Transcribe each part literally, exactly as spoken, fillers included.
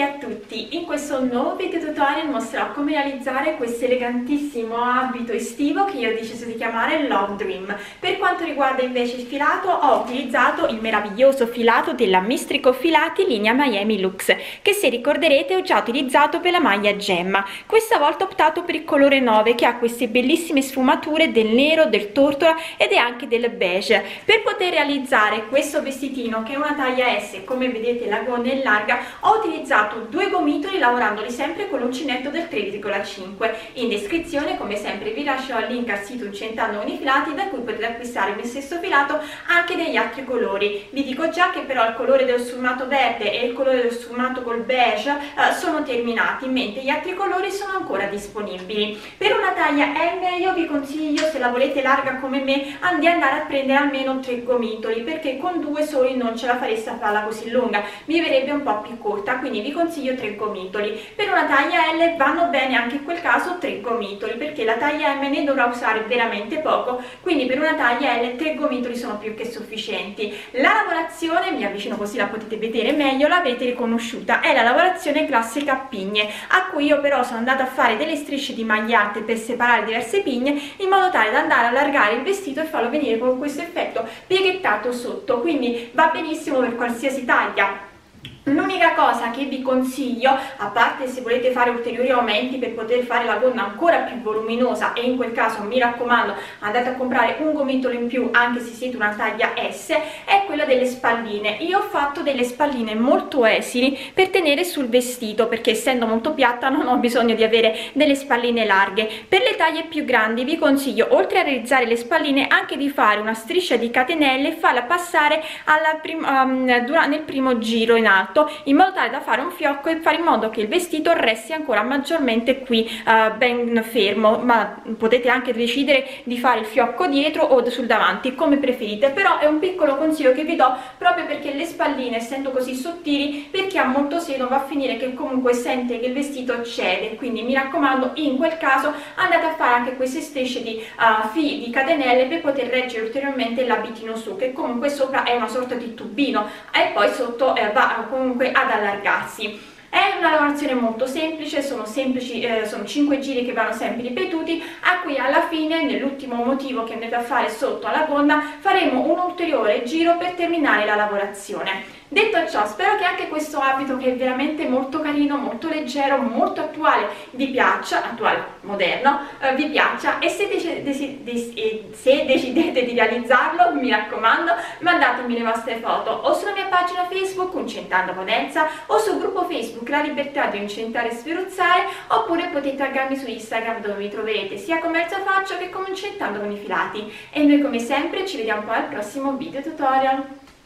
a tutti, in questo nuovo video tutorial mostrerò come realizzare questo elegantissimo abito estivo che io ho deciso di chiamare Love Dream. Per quanto riguarda invece il filato, ho utilizzato il meraviglioso filato della Mistrico Filati linea Miami Lux, che se ricorderete ho già utilizzato per la maglia Gemma. Questa volta ho optato per il colore nove, che ha queste bellissime sfumature del nero, del tortora ed è anche del beige. Per poter realizzare questo vestitino, che è una taglia S, come vedete la gonna è larga, ho utilizzato due gomitoli lavorandoli sempre con l'uncinetto del tre virgola cinque. In descrizione come sempre vi lascio il link al sito Incentando con i Filati, da cui potete acquistare il mio stesso filato anche degli altri colori. Vi dico già che però il colore dello sfumato verde e il colore dello sfumato col beige eh, sono terminati, mentre gli altri colori sono ancora disponibili. Per una taglia M io vi consiglio, se la volete larga come me, di andare a prendere almeno tre gomitoli, perché con due soli non ce la fareste a farla così lunga, mi verrebbe un po' più corta, quindi vi consiglio tre gomitoli. Per una taglia L vanno bene anche in quel caso tre gomitoli, perché la taglia M ne dovrà usare veramente poco, quindi per una taglia L tre gomitoli sono più che sufficienti. La lavorazione, mi avvicino così la potete vedere meglio, l'avete riconosciuta, è la lavorazione classica a pigne, a cui io però sono andata a fare delle strisce di magliate per separare diverse pigne, in modo tale da andare a allargare il vestito e farlo venire con questo effetto pieghettato sotto, quindi va benissimo per qualsiasi taglia. L'unica cosa che vi consiglio, a parte se volete fare ulteriori aumenti per poter fare la gonna ancora più voluminosa, e in quel caso mi raccomando andate a comprare un gomitolo in più anche se siete una taglia S, è quella delle spalline. Io ho fatto delle spalline molto esili per tenere sul vestito, perché essendo molto piatta non ho bisogno di avere delle spalline larghe. Per le taglie più grandi vi consiglio, oltre a realizzare le spalline, anche di fare una striscia di catenelle e farla passare alla prim um, nel primo giro in alto, in modo tale da fare un fiocco e fare in modo che il vestito resti ancora maggiormente qui uh, ben fermo. Ma potete anche decidere di fare il fiocco dietro o sul davanti, come preferite, però è un piccolo consiglio che vi do, proprio perché le spalline, essendo così sottili, per chi ha molto seno va a finire che comunque sente che il vestito cede, quindi mi raccomando in quel caso andate a fare anche queste strisce di, uh, fi, di catenelle per poter reggere ulteriormente l'abitino su, che comunque sopra è una sorta di tubino e poi sotto eh, va comunque ad allargarsi. È una lavorazione molto semplice, sono semplici, eh, sono cinque giri che vanno sempre ripetuti, a cui alla fine, nell'ultimo motivo che andrete a fare sotto alla gonna, faremo un ulteriore giro per terminare la lavorazione. Detto ciò, spero che anche questo abito, che è veramente molto carino, molto leggero, molto attuale, vi piaccia, attuale, moderno, eh, vi piaccia, e se, dec dec dec se decidete di realizzarlo, mi raccomando, mandatemi le vostre foto o sulla mia pagina Facebook Incentando con Elsa, o sul gruppo Facebook La Libertà di Incentare e Sferuzzare, oppure potete taggarmi su Instagram, dove mi troverete sia come Elsa Faccio che come Incentando con i Filati. E noi come sempre ci vediamo poi al prossimo video tutorial.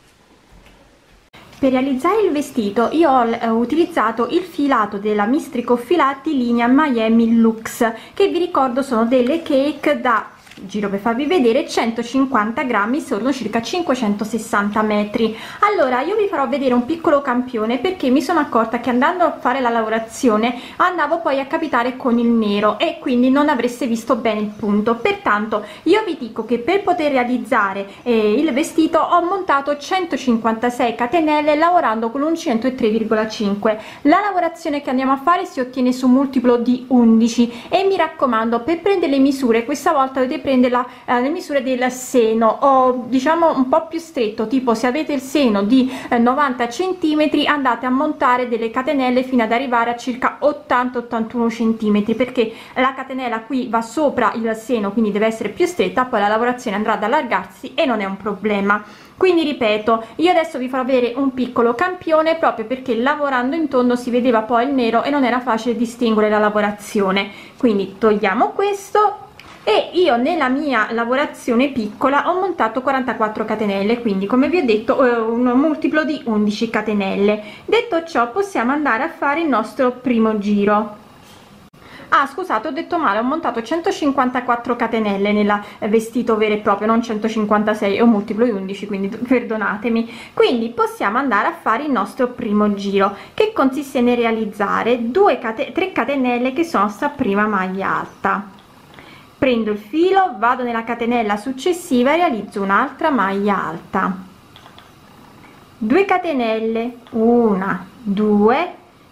Per realizzare il vestito io ho utilizzato il filato della Mistrico Filati linea Miami Lux, che vi ricordo sono delle cake da, giro per farvi vedere, centocinquanta grammi, sono circa cinquecentosessanta metri. Allora io vi farò vedere un piccolo campione, perché mi sono accorta che andando a fare la lavorazione andavo poi a capitare con il nero e quindi non avreste visto bene il punto. Pertanto io vi dico che per poter realizzare eh, il vestito ho montato centocinquantasei catenelle lavorando con l'uncinetto e tre virgola cinque. La lavorazione che andiamo a fare si ottiene su multiplo di undici, e mi raccomando, per prendere le misure questa volta dovete prendere La, eh, le misure del seno, o diciamo un po' più stretto, tipo se avete il seno di eh, novanta centimetri andate a montare delle catenelle fino ad arrivare a circa ottanta ottantuno centimetri, perché la catenella qui va sopra il seno, quindi deve essere più stretta, poi la lavorazione andrà ad allargarsi e non è un problema. Quindi ripeto, io adesso vi farò vedere un piccolo campione, proprio perché lavorando in tondo si vedeva poi il nero e non era facile distinguere la lavorazione. Quindi togliamo questo, e io nella mia lavorazione piccola ho montato quarantaquattro catenelle, quindi come vi ho detto un multiplo di undici catenelle. Detto ciò, possiamo andare a fare il nostro primo giro. Ah, scusate, ho detto male, ho montato centocinquantaquattro catenelle nel vestito vero e proprio, non centocinquantasei, è un multiplo di undici, quindi perdonatemi. Quindi possiamo andare a fare il nostro primo giro, che consiste nel realizzare due cate tre catenelle che sono sta prima maglia alta. Prendo il filo, vado nella catenella successiva e realizzo un'altra maglia alta, due catenelle, una, due,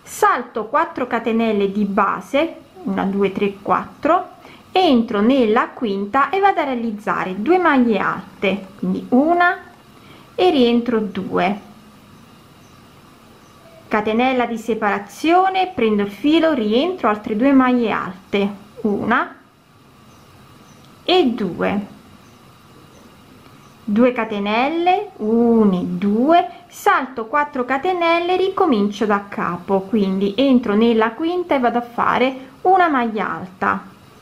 salto quattro catenelle di base, una, due, tre, quattro, entro nella quinta e vado a realizzare due maglie alte, quindi una e rientro due, catenella di separazione, prendo il filo, rientro, altre due maglie alte, una e due, due catenelle, uno, due, salto quattro catenelle, ricomincio da capo, quindi entro nella quinta e vado a fare una maglia alta,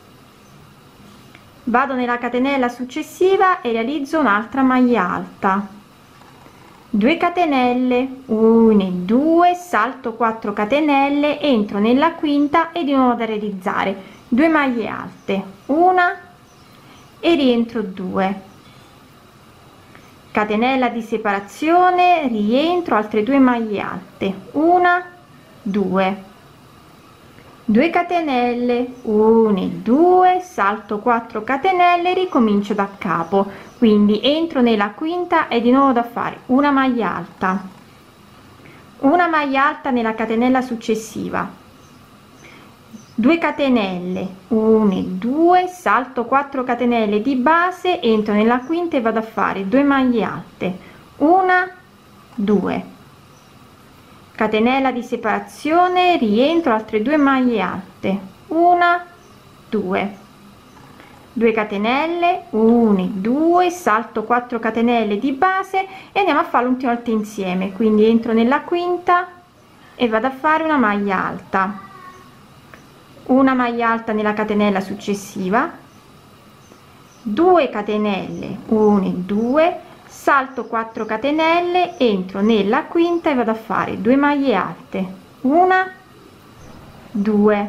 vado nella catenella successiva e realizzo un'altra maglia alta, due catenelle, uno, due, salto quattro catenelle, entro nella quinta e di nuovo da realizzare due maglie alte, una e rientro due, catenella di separazione, rientro, altre due maglie alte, una, due, due catenelle, uno, due, salto quattro catenelle, ricomincio da capo, quindi entro nella quinta e di nuovo da fare una maglia alta, una maglia alta nella catenella successiva, due catenelle, uno, due, salto quattro catenelle di base, entro nella quinta e vado a fare due maglie alte, una, due, catenella di separazione, rientro, altre due maglie alte, una, due, due catenelle, uno, due, salto quattro catenelle di base e andiamo a fare l'ultima volta insieme, quindi entro nella quinta e vado a fare una maglia alta, una maglia alta nella catenella successiva, due catenelle, uno, due, salto quattro catenelle, entro nella quinta e vado a fare due maglie alte, una, due,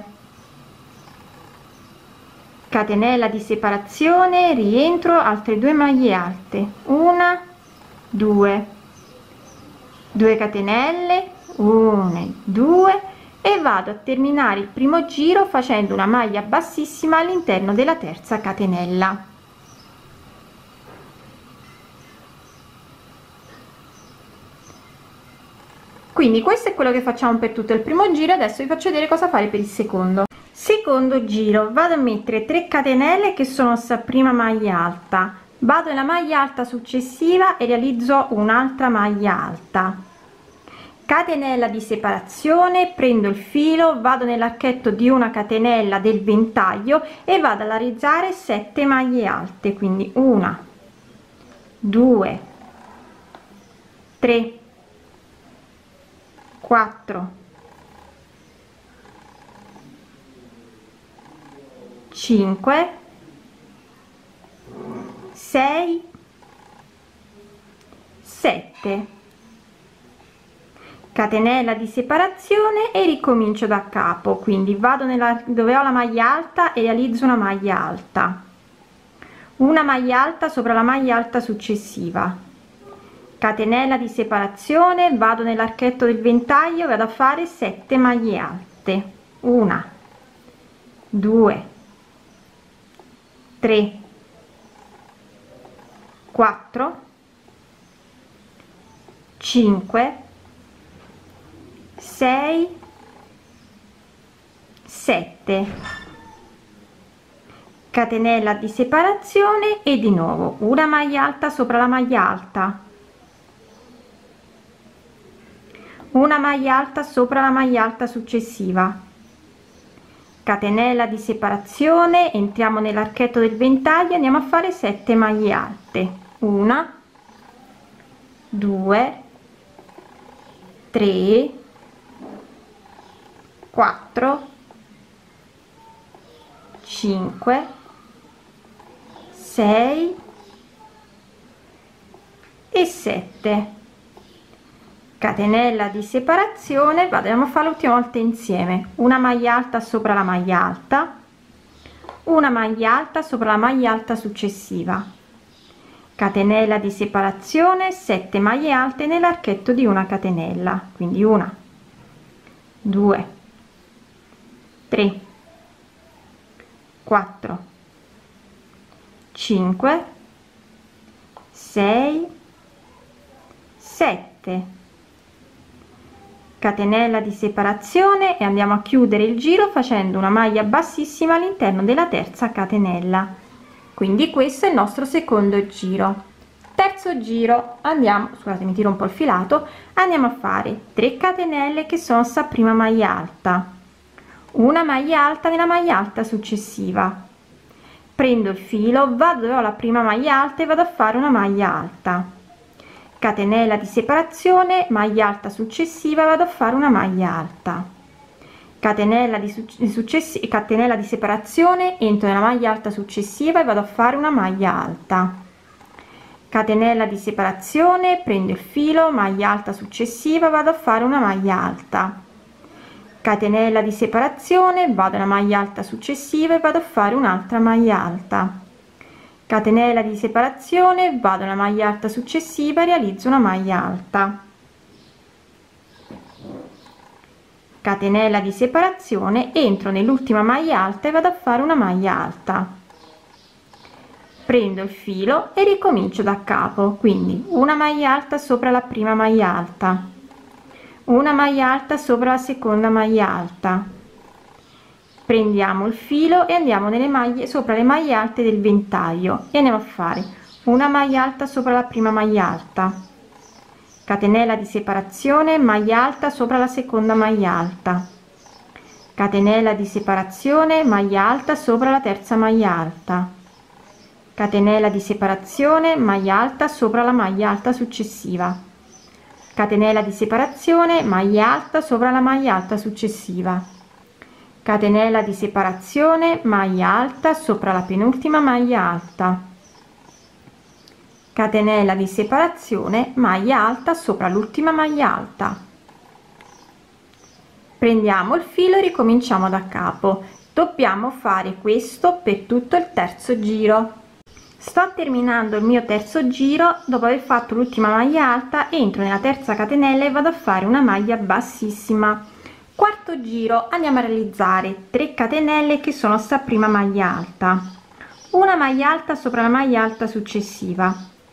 catenella di separazione, rientro, altre due maglie alte, una, due, due catenelle, uno, due, e vado a terminare il primo giro facendo una maglia bassissima all'interno della terza catenella. Quindi questo è quello che facciamo per tutto il primo giro. Adesso vi faccio vedere cosa fare per il secondo. Secondo giro vado a mettere tre catenelle che sono sta prima maglia alta, vado nella maglia alta successiva e realizzo un'altra maglia alta, catenella di separazione, prendo il filo, vado nell'archetto di una catenella del ventaglio e vado a realizzare sette maglie alte, quindi una, due, tre, quattro, cinque, sei, sette, catenella di separazione e ricomincio da capo, quindi vado nella dove ho la maglia alta e realizzo una maglia alta, una maglia alta sopra la maglia alta successiva, catenella di separazione, vado nell'archetto del ventaglio, vado a fare sette maglie alte, una, due, tre, quattro, cinque, sei, sette, catenella di separazione e di nuovo una maglia alta sopra la maglia alta, una maglia alta sopra la maglia alta successiva, catenella di separazione, entriamo nell'archetto del ventaglio, andiamo a fare sette maglie alte, una, due, tre, quattro, cinque, sei e sette, catenella di separazione, vado a fare l'ultima volta insieme, una maglia alta sopra la maglia alta, una maglia alta sopra la maglia alta successiva, catenella di separazione, sette maglie alte nell'archetto di una catenella, quindi una, due, tre, quattro, cinque, sei, sette, catenella di separazione e andiamo a chiudere il giro facendo una maglia bassissima all'interno della terza catenella. Quindi questo è il nostro secondo giro. Terzo giro, andiamo, scusate, mi tiro un po' il filato, andiamo a fare tre catenelle che sono sta prima maglia alta, una maglia alta nella maglia alta successiva, prendo il filo, vado dove ho la prima maglia alta e vado a fare una maglia alta, catenella di separazione, maglia alta successiva, vado a fare una maglia alta, catenella di successiva, catenella di separazione, entro nella maglia alta successiva e vado a fare una maglia alta, catenella di separazione, prendo il filo, maglia alta successiva, vado a fare una maglia alta, catenella di separazione, vado nella maglia alta successiva e vado a fare un'altra maglia alta, catenella di separazione, vado nella maglia alta successiva, realizzo una maglia alta, catenella di separazione, entro nell'ultima maglia alta e vado a fare una maglia alta, prendo il filo e ricomincio da capo, quindi una maglia alta sopra la prima maglia alta, una maglia alta sopra la seconda maglia alta, prendiamo il filo e andiamo nelle maglie sopra le maglie alte del ventaglio e andiamo a fare una maglia alta sopra la prima maglia alta, catenella di separazione, maglia alta sopra la seconda maglia alta, catenella di separazione, maglia alta sopra la terza maglia alta, catenella di separazione, maglia alta sopra la maglia alta successiva, catenella di separazione, maglia alta sopra la maglia alta successiva, catenella di separazione, maglia alta sopra la penultima maglia alta, catenella di separazione, maglia alta sopra l'ultima maglia alta, prendiamo il filo e ricominciamo da capo. Dobbiamo fare questo per tutto il terzo giro. Sto terminando il mio terzo giro. Dopo aver fatto l'ultima maglia alta, entro nella terza catenella e vado a fare una maglia bassissima. Quarto giro, andiamo a realizzare tre catenelle che sono sta prima maglia alta, una maglia alta sopra la maglia alta successiva,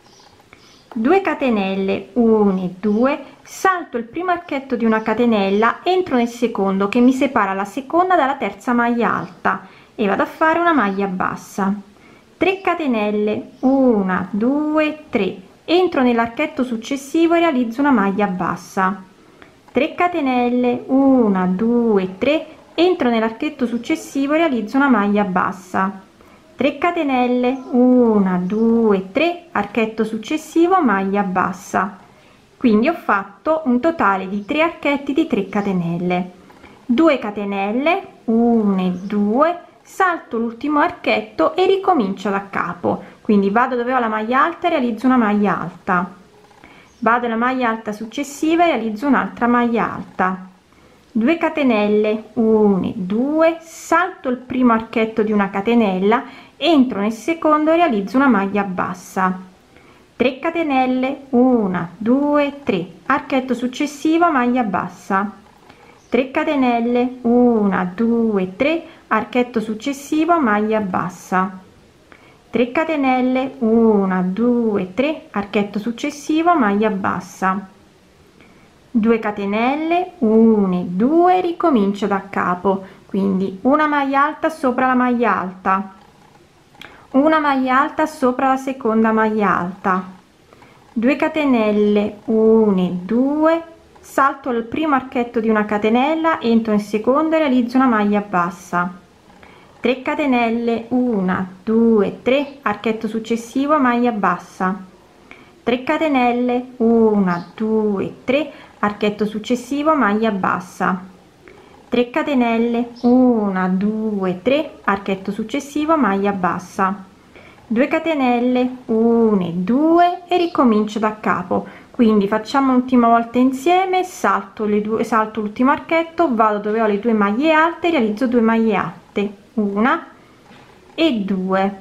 due catenelle, uno e due, salto il primo archetto di una catenella, entro nel secondo che mi separa la seconda dalla terza maglia alta e vado a fare una maglia bassa, tre catenelle, uno, due, tre, entro nell'archetto successivo e realizzo una maglia bassa, tre catenelle, uno, due, tre, entro nell'archetto successivo e realizzo una maglia bassa, tre catenelle, uno, due, tre, archetto successivo, maglia bassa. Quindi ho fatto un totale di tre archetti di tre catenelle, due catenelle, uno e due, salto l'ultimo archetto e ricomincio da capo, quindi vado dove ho la maglia alta e realizzo una maglia alta, vado alla maglia alta successiva e realizzo un'altra maglia alta, due catenelle, uno e due, salto il primo archetto di una catenella, entro nel secondo e realizzo una maglia bassa, tre catenelle, uno, due, tre, archetto successivo, maglia bassa, tre catenelle, uno, due, tre, archetto successivo, maglia bassa, tre catenelle, uno, due, tre, archetto successivo, maglia bassa, due catenelle, uno e due, ricomincio da capo, quindi una maglia alta sopra la maglia alta, una maglia alta sopra la seconda maglia alta, due catenelle, uno e due, salto il primo archetto di una catenella, entro nel secondo e realizzo una maglia bassa, tre catenelle, uno, due, tre, archetto successivo, maglia bassa, tre catenelle, uno, due, tre, archetto successivo, maglia bassa, tre catenelle, uno, due, tre, archetto successivo, maglia bassa, due catenelle, uno e due e ricomincio da capo. Quindi facciamo l'ultima volta insieme, salto le due, salto l'ultimo archetto, vado dove ho le due maglie alte, realizzo due maglie alte, una e due,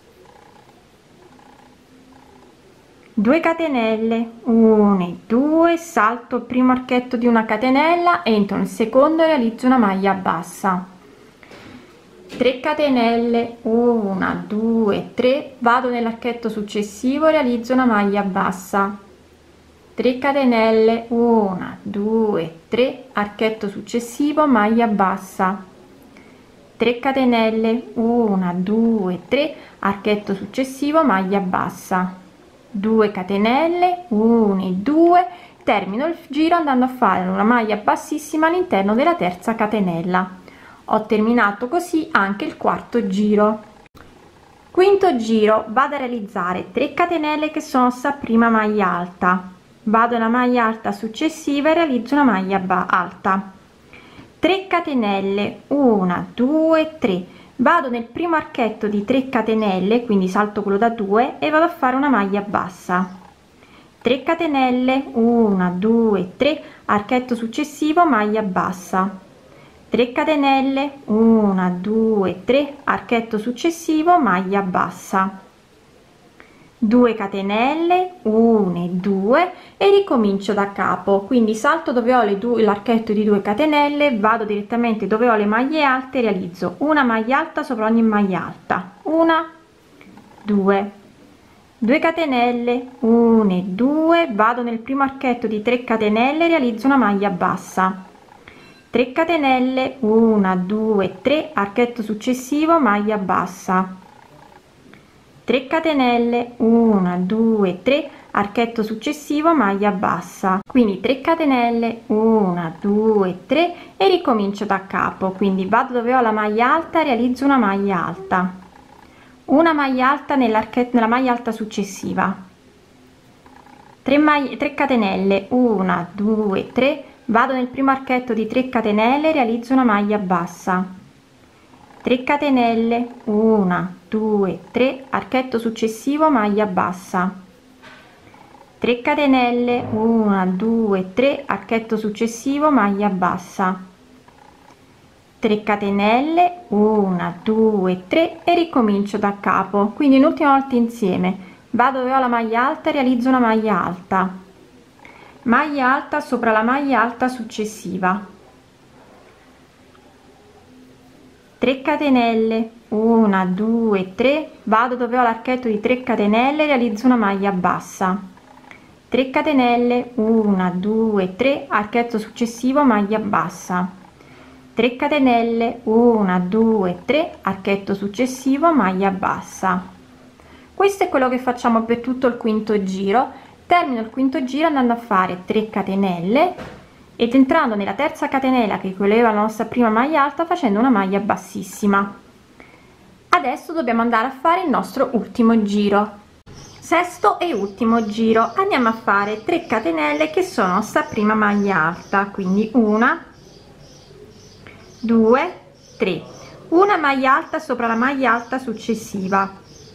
due catenelle, uno e due, salto il primo archetto di una catenella, entro nel secondo e realizzo una maglia bassa, tre catenelle, uno, due, tre, vado nell'archetto successivo, realizzo una maglia bassa, tre catenelle, uno, due, tre, archetto successivo, maglia bassa, tre catenelle, uno, due, tre, archetto successivo, maglia bassa, due catenelle, uno, due, termino il giro andando a fare una maglia bassissima all'interno della terza catenella. Ho terminato così anche il quarto giro. Quinto giro, vado a realizzare tre catenelle che sono sta prima maglia alta, vado alla maglia alta successiva e realizzo una maglia alta, tre catenelle, uno, due, tre, vado nel primo archetto di tre catenelle, quindi salto quello da due e vado a fare una maglia bassa, tre catenelle, uno, due, tre, archetto successivo, maglia bassa, tre catenelle, uno, due, tre, archetto successivo, maglia bassa, due catenelle, uno, due e ricomincio da capo, quindi salto dove ho le due l'archetto di due catenelle, vado direttamente dove ho le maglie alte, realizzo una maglia alta sopra ogni maglia alta, una, due, due catenelle, uno, due, vado nel primo archetto di tre catenelle, realizzo una maglia bassa, tre catenelle, uno, due, tre, archetto successivo, maglia bassa, tre catenelle, uno, due, tre, archetto successivo, maglia bassa, quindi tre catenelle, uno, due, tre e ricomincio da capo, quindi vado dove ho la maglia alta, realizzo una maglia alta, una maglia alta nell'archetto nella maglia alta successiva, tre maglie, tre catenelle, uno, due, tre, vado nel primo archetto di tre catenelle, realizzo una maglia bassa, tre catenelle, uno, due, tre, archetto successivo, maglia bassa, tre catenelle, uno, due, tre, archetto successivo, maglia bassa, tre catenelle, uno, due, tre e ricomincio da capo, quindi un'ultima volta insieme, vado dove ho la maglia alta, realizzo una maglia alta, maglia alta sopra la maglia alta successiva, tre catenelle, uno, due, tre, vado dove ho l'archetto di tre catenelle, realizzo una maglia bassa, tre catenelle, uno, due, tre, archetto successivo, maglia bassa, tre catenelle, uno, due, tre, archetto successivo, maglia bassa. Questo è quello che facciamo per tutto il quinto giro. Termino il quinto giro andando a fare tre catenelle ed entrando nella terza catenella che equivaleva la nostra prima maglia alta, facendo una maglia bassissima. Adesso dobbiamo andare a fare il nostro ultimo giro, sesto e ultimo giro. Andiamo a fare tre catenelle che sono sta prima maglia alta, quindi una, due, tre, una maglia alta sopra la maglia alta successiva,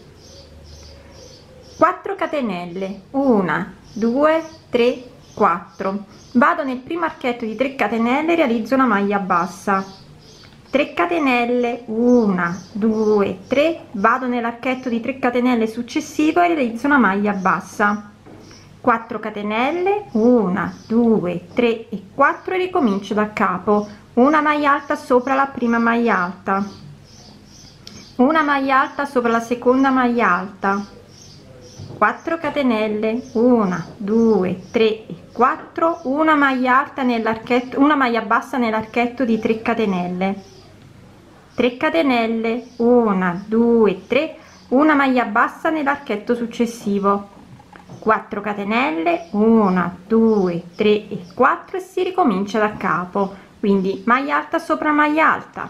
quattro catenelle, uno, due, tre, quattro, vado nel primo archetto di tre catenelle, realizzo una maglia bassa, tre catenelle, uno, due, tre, vado nell'archetto di tre catenelle successivo e realizzo una maglia bassa, quattro catenelle, uno, due, tre e quattro e ricomincio da capo, una maglia alta sopra la prima maglia alta, una maglia alta sopra la seconda maglia alta, quattro catenelle, uno, due, tre e quattro, una maglia alta nell'archetto, una maglia bassa nell'archetto di tre catenelle, tre catenelle, uno, due, tre, una maglia bassa nell'archetto successivo, quattro catenelle, uno, due, tre e quattro e si ricomincia da capo, quindi maglia alta sopra maglia alta,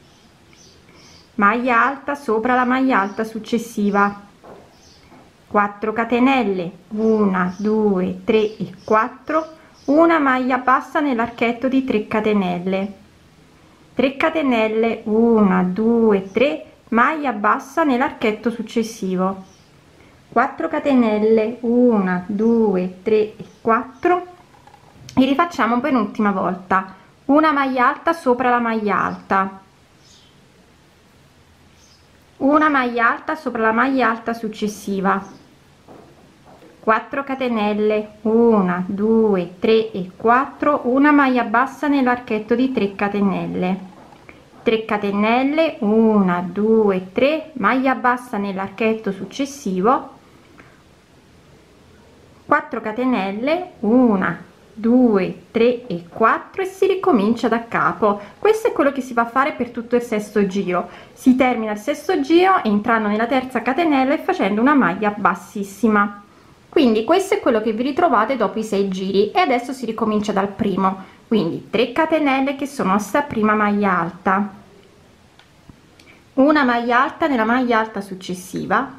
maglia alta sopra la maglia alta successiva, quattro catenelle, uno, due, tre e quattro, una maglia bassa nell'archetto di tre catenelle, tre catenelle, uno, due, tre, maglia bassa nell'archetto successivo, quattro catenelle, uno, due, tre e quattro e rifacciamo per un'ultima volta, una maglia alta sopra la maglia alta, una maglia alta sopra la maglia alta successiva, quattro catenelle, uno, due, tre e quattro, una maglia bassa nell'archetto di tre catenelle, tre catenelle, uno, due, tre, maglia bassa nell'archetto successivo, quattro catenelle, una, due, tre e quattro, e si ricomincia da capo. Questo è quello che si va a fare per tutto il sesto giro. Si termina il sesto giro entrando nella terza catenella e facendo una maglia bassissima. Quindi questo è quello che vi ritrovate dopo i sei giri, e adesso si ricomincia dal primo. Quindi tre catenelle che sono sta prima maglia alta, una maglia alta nella maglia alta successiva,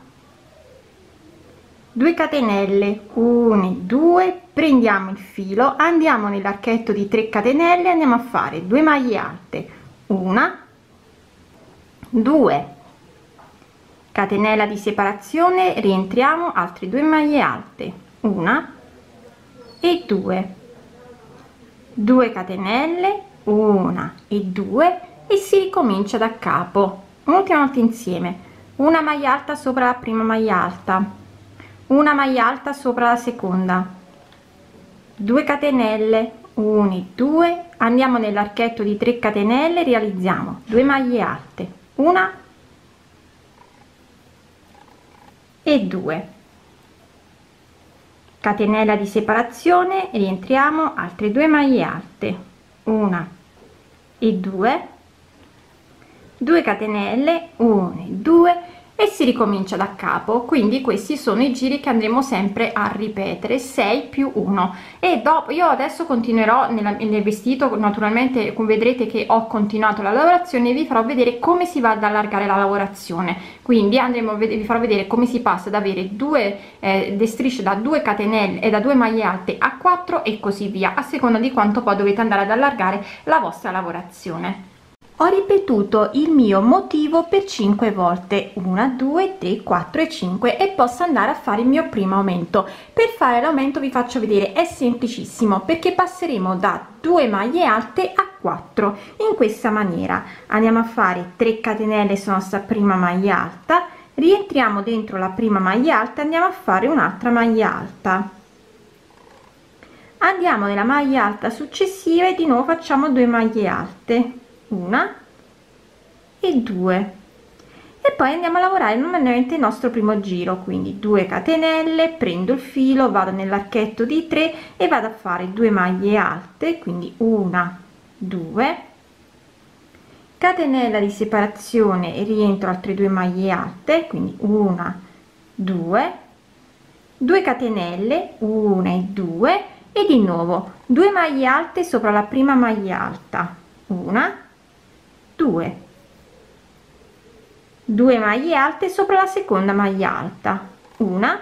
due catenelle, uno, due, prendiamo il filo, andiamo nell'archetto di tre catenelle, andiamo a fare due maglie alte, una, due, catenella di separazione, rientriamo, altre due maglie alte, una e due, due catenelle, una e due, e si ricomincia da capo. Un'ultima volta insieme, una maglia alta sopra la prima maglia alta, una maglia alta sopra la seconda, due catenelle, uno e due, andiamo nell'archetto di tre catenelle, realizziamo due maglie alte, una e due, catenella di separazione, rientriamo, altre due maglie alte, una e due, due catenelle, uno e due, e si ricomincia da capo. Quindi questi sono i giri che andremo sempre a ripetere, sei più uno. E dopo io adesso continuerò nella, nel vestito, naturalmente vedrete che ho continuato la lavorazione, e vi farò vedere come si va ad allargare la lavorazione. Quindi andremo a vedere, vi farò vedere come si passa ad avere due eh, le strisce da due catenelle e da due maglie alte a quattro, e così via, a seconda di quanto poi dovete andare ad allargare la vostra lavorazione. Ho ripetuto il mio motivo per cinque volte, uno, due, tre, quattro e cinque, e posso andare a fare il mio primo aumento. Per fare l'aumento vi faccio vedere, è semplicissimo, perché passeremo da due maglie alte a quattro in questa maniera. Andiamo a fare tre catenelle, sono sta prima maglia alta, rientriamo dentro la prima maglia alta, andiamo a fare un'altra maglia alta, andiamo nella maglia alta successiva e di nuovo facciamo due maglie alte, una e due, e poi andiamo a lavorare normalmente il nostro primo giro. Quindi due catenelle, prendo il filo, vado nell'archetto di tre e vado a fare due maglie alte, quindi una, due, catenella di separazione e rientro, altre due maglie alte, quindi una, due, due catenelle, una e due, e di nuovo due maglie alte sopra la prima maglia alta, una, due, due maglie alte sopra la seconda maglia alta, una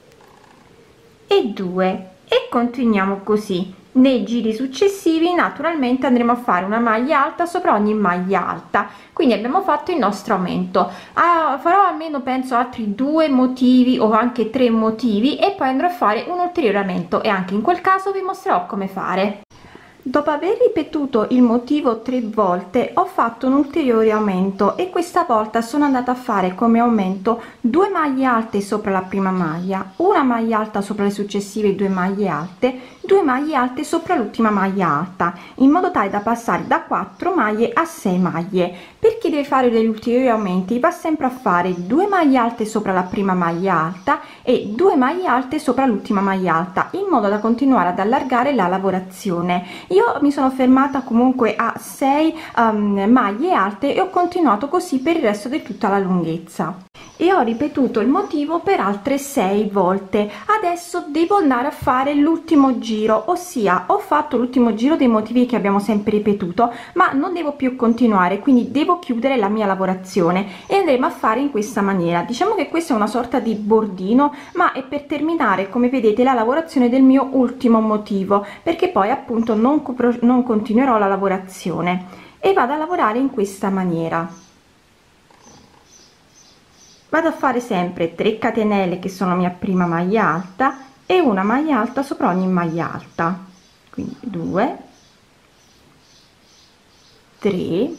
e due, e continuiamo così. Nei giri successivi naturalmente andremo a fare una maglia alta sopra ogni maglia alta. Quindi abbiamo fatto il nostro aumento. Ah, farò almeno penso altri due motivi o anche tre motivi, e poi andrò a fare un ulteriore aumento, e anche in quel caso vi mostrerò come fare. Dopo aver ripetuto il motivo tre volte ho fatto un ulteriore aumento, e questa volta sono andata a fare come aumento due maglie alte sopra la prima maglia, una maglia alta sopra le successive due maglie alte, due maglie alte sopra l'ultima maglia alta, in modo tale da passare da quattro maglie a sei maglie. Per chi deve fare degli ulteriori aumenti va sempre a fare due maglie alte sopra la prima maglia alta e due maglie alte sopra l'ultima maglia alta, in modo da continuare ad allargare la lavorazione. Io mi sono fermata comunque a sei um, maglie alte e ho continuato così per il resto di tutta la lunghezza, e ho ripetuto il motivo per altre sei volte. Adesso devo andare a fare l'ultimo giro, ossia ho fatto l'ultimo giro dei motivi che abbiamo sempre ripetuto, ma non devo più continuare, quindi devo chiudere la mia lavorazione, e andremo a fare in questa maniera. Diciamo che questo è una sorta di bordino, ma è per terminare, come vedete, la lavorazione del mio ultimo motivo, perché poi appunto non, non continuerò la lavorazione, e vado a lavorare in questa maniera. Vado a fare sempre tre catenelle che sono mia prima maglia alta e una maglia alta sopra ogni maglia alta, quindi due, tre,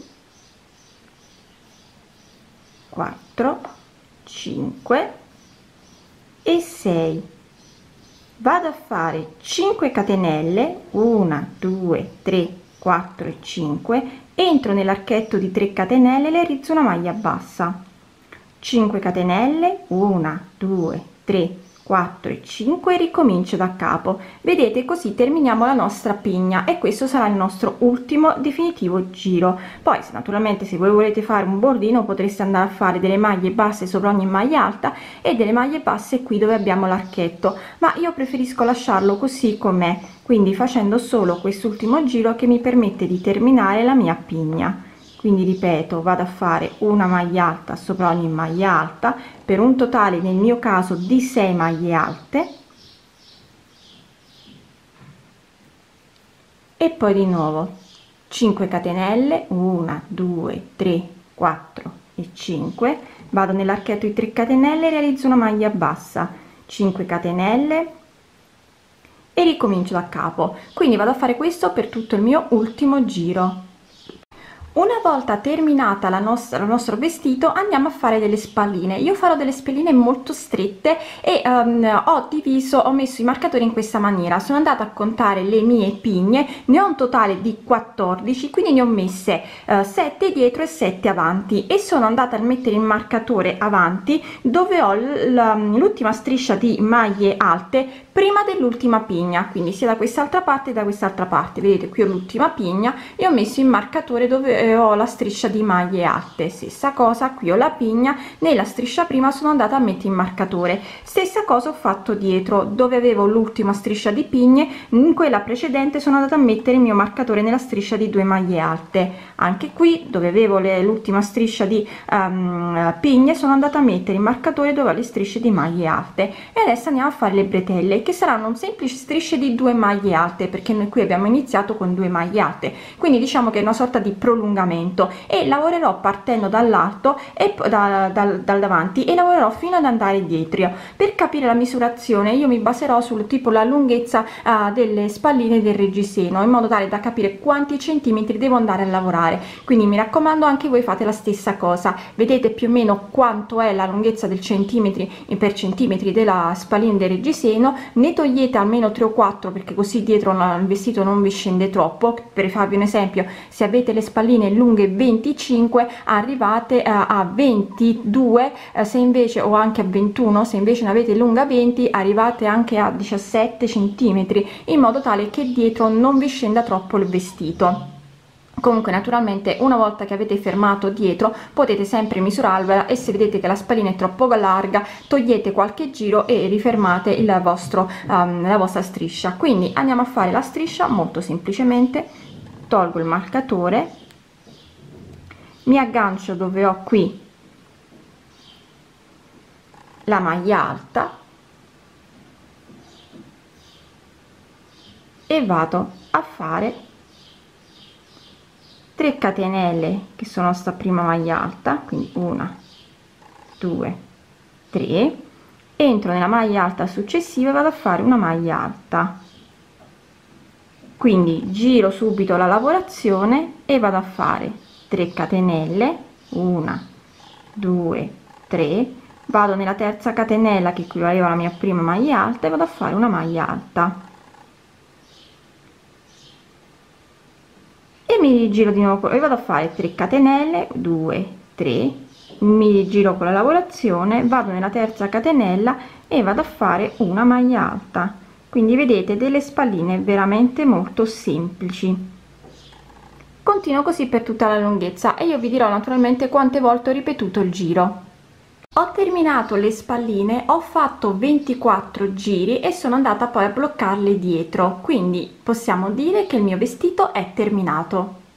quattro, cinque e sei. Vado a fare cinque catenelle, uno, due, tre, quattro e cinque, entro nell'archetto di tre catenelle, le rizzo una maglia bassa, cinque catenelle, uno, due, tre, quattro e cinque, ricomincio da capo. Vedete, così terminiamo la nostra pigna e questo sarà il nostro ultimo definitivo giro. Poi naturalmente, se voi volete fare un bordino, potreste andare a fare delle maglie basse sopra ogni maglia alta e delle maglie basse qui dove abbiamo l'archetto, ma io preferisco lasciarlo così com'è, quindi facendo solo quest'ultimo giro che mi permette di terminare la mia pigna. Quindi ripeto, vado a fare una maglia alta sopra ogni maglia alta per un totale nel mio caso di sei maglie alte, e poi di nuovo cinque catenelle, uno due tre quattro e cinque, vado nell'archetto di tre catenelle, realizzo una maglia bassa, cinque catenelle e ricomincio da capo. Quindi vado a fare questo per tutto il mio ultimo giro. Una volta terminata la nostra, il nostro vestito, andiamo a fare delle spalline. Io farò delle spalline molto strette e um, ho diviso, ho messo i marcatori in questa maniera. Sono andata a contare le mie pigne, ne ho un totale di quattordici, quindi ne ho messe uh, sette dietro e sette avanti, e sono andata a mettere il marcatore avanti dove ho l'ultima striscia di maglie alte prima dell'ultima pigna, quindi sia da quest'altra parte che da quest'altra parte. Vedete, qui ho l'ultima pigna e ho messo il marcatore dove ho la striscia di maglie alte. Stessa cosa, qui ho la pigna, nella striscia prima sono andata a mettere il marcatore. Stessa cosa ho fatto dietro, dove avevo l'ultima striscia di pigne, in quella precedente sono andata a mettere il mio marcatore nella striscia di due maglie alte. Anche qui dove avevo l'ultima striscia di um, pigne sono andata a mettere il marcatore dove ho le strisce di maglie alte. E adesso andiamo a fare le bretelle, che saranno semplici strisce di due maglie alte, perché noi qui abbiamo iniziato con due maglie alte, quindi diciamo che è una sorta di prolungamento, e lavorerò partendo dall'alto e da, dal, dal davanti e lavorerò fino ad andare dietro. Per capire la misurazione io mi baserò sul tipo la lunghezza uh, delle spalline del reggiseno, in modo tale da capire quanti centimetri devo andare a lavorare. Quindi mi raccomando, anche voi fate la stessa cosa, vedete più o meno quanto è la lunghezza del centimetri per centimetri della spallina del reggiseno, ne togliete almeno tre o quattro, perché così dietro il vestito non vi scende troppo. Per farvi un esempio, se avete le spalline lunghe venticinque, arrivate a, a ventidue, eh, se invece, o anche a ventuno, se invece ne avete lunga venti, arrivate anche a diciassette centimetri, in modo tale che dietro non vi scenda troppo il vestito. Comunque naturalmente una volta che avete fermato dietro potete sempre misurarvela, e se vedete che la spallina è troppo larga togliete qualche giro e rifermate il vostro um, la vostra striscia. Quindi andiamo a fare la striscia molto semplicemente. Tolgo il marcatore, mi aggancio dove ho qui la maglia alta e vado a fare tre catenelle, che sono sta prima maglia alta, quindi una due tre, entro nella maglia alta successiva e vado a fare una maglia alta, quindi giro subito la lavorazione e vado a fare tre catenelle, una due tre, vado nella terza catenella che equivaleva alla mia prima maglia alta e vado a fare una maglia alta e mi rigiro di nuovo e vado a fare tre catenelle, due tre, mi rigiro con la lavorazione, vado nella terza catenella e vado a fare una maglia alta. Quindi vedete delle spalline veramente molto semplici. Continuo così per tutta la lunghezza e io vi dirò naturalmente quante volte ho ripetuto il giro. Ho terminato le spalline, ho fatto ventiquattro giri e sono andata poi a bloccarle dietro, quindi possiamo dire che il mio vestito è terminato.